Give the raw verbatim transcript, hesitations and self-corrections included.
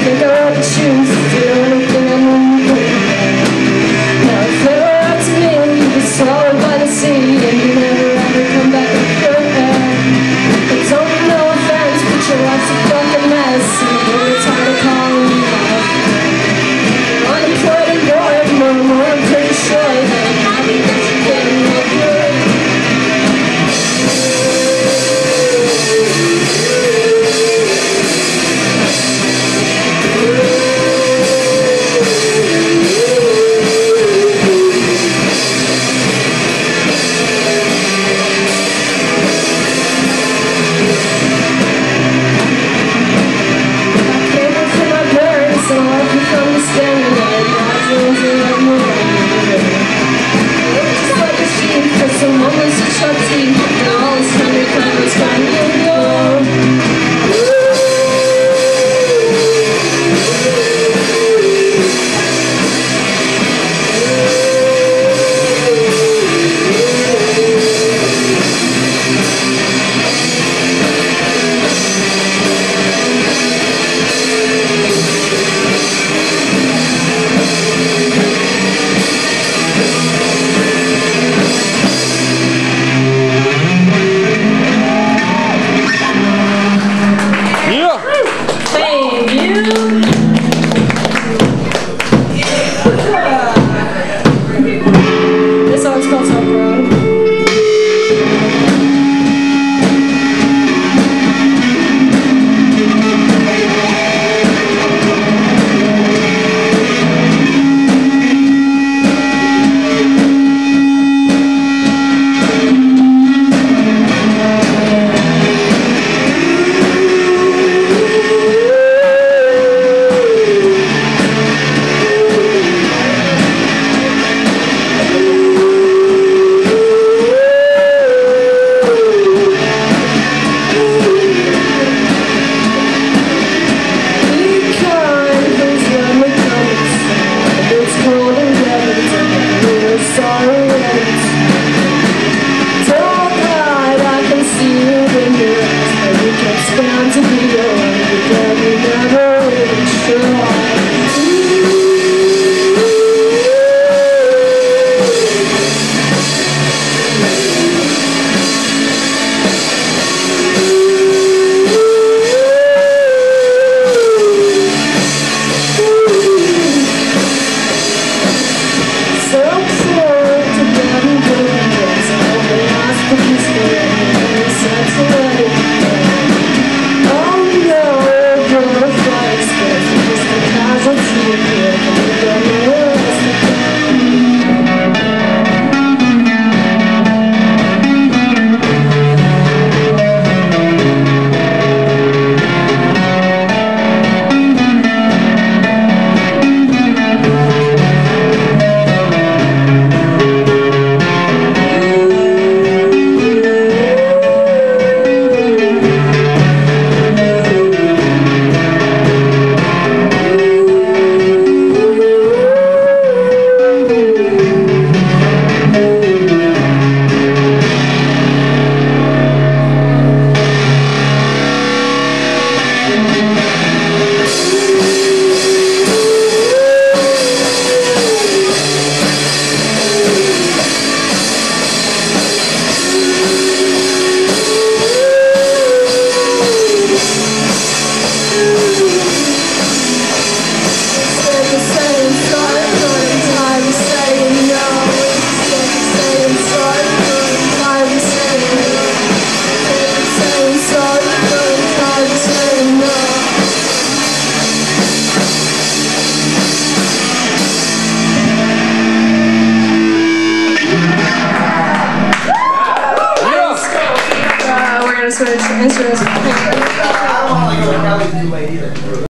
think I ought to choose to do anything I want to do. Now if it were up to me, you'd be swallowed by the sea, and you never ever come back with your hair. I don't mean no offense, but your life's a fucking mess, and you're tired of calling me out. Unemployed and bored, more and more I'm pretty sure that I'm happy that you're getting over it. Switch instruments.